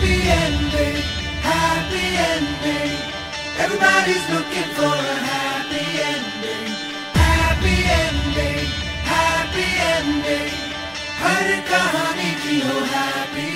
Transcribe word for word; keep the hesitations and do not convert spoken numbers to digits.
happy ending, happy ending. Everybody's looking for a happy ending, happy ending, happy ending. हर कहानी की हो happy